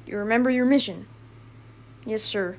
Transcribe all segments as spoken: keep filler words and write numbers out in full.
You remember your mission? Yes, sir.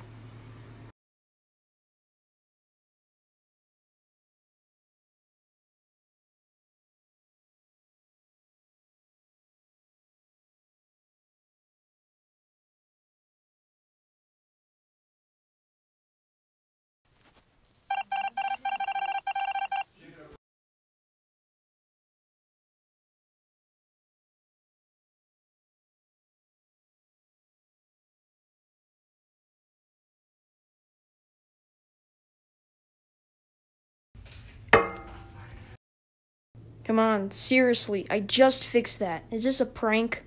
Come on, seriously, I just fixed that. Is this a prank?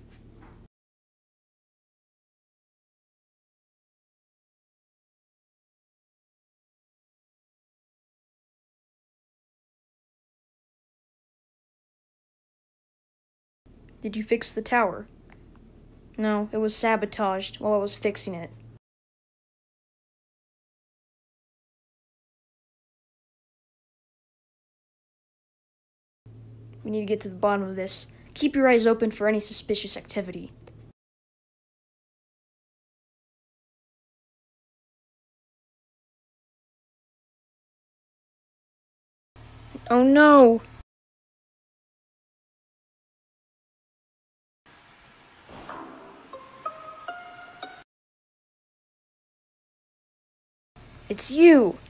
Did you fix the tower? No, it was sabotaged while I was fixing it. We need to get to the bottom of this. Keep your eyes open for any suspicious activity. Oh no! It's you!